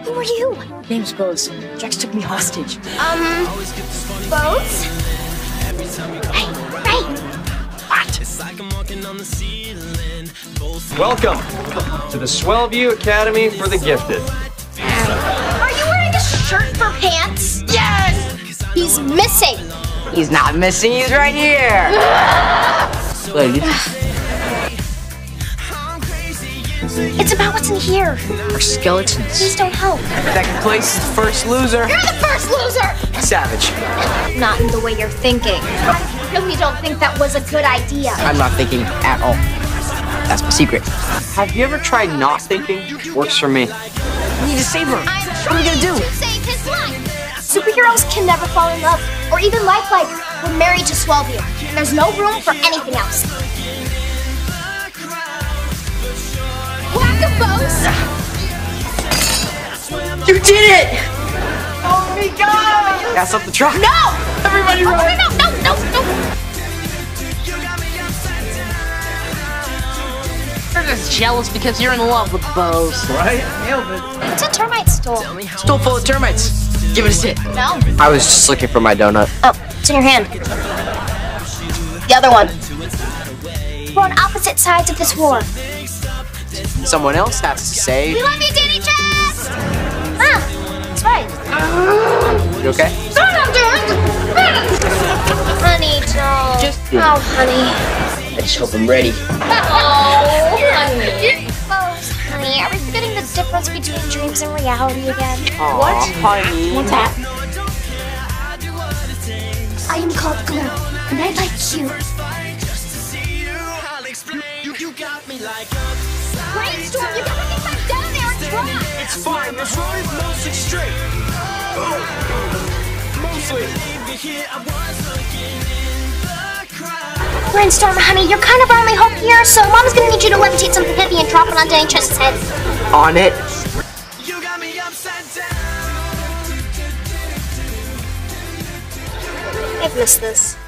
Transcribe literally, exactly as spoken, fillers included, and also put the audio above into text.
Who are you? Name's Bose. Jax took me hostage. Um, Bose? Hey, Ray! What? Welcome to the Swellview Academy for the Gifted. Are you wearing a shirt for pants? Yes! He's missing. He's not missing, he's right here! Ladies. It's about what's in here. We're skeletons. Please don't help. Second place is the first loser. You're the first loser! Savage. Not in the way you're thinking. I really don't think that was a good idea. I'm not thinking at all. That's my secret. Have you ever tried not thinking? Works for me. We need to save her. I'm What are we gonna do? to save his life. Superheroes can never fall in love or even lifelike. We're married to Swellview, and there's no room for anything else. Whack-a-Bose! You did it! Oh my god! Gas up the truck. No! Everybody Oh, run! no, no, no, no, no! You're just jealous because you're in love with Bose. Right? Nailed it. It's a termite store. Still full of termites. Give it a sit. No. I was just looking for my donut. Oh, it's in your hand. The other one. We're on opposite sides of this war. Someone else has to say. We love you, Danny Chest! Ah, that's right. You okay? No, no, dude! Honey, don't. Just- Oh, honey. I just hope I'm ready. Oh, honey. Bose, honey, are we forgetting the difference between dreams and reality again? What? Honey. What's that? I am called Glow, and I like you. Brainstorm, you gotta get back down there and try! It's fine. This road is mostly straight. Oh. Mostly. Brainstorm, honey, you're kind of our only hope here, so Mama's gonna need you to levitate something heavy and drop it on Danny Chest's head. On it. I've missed this.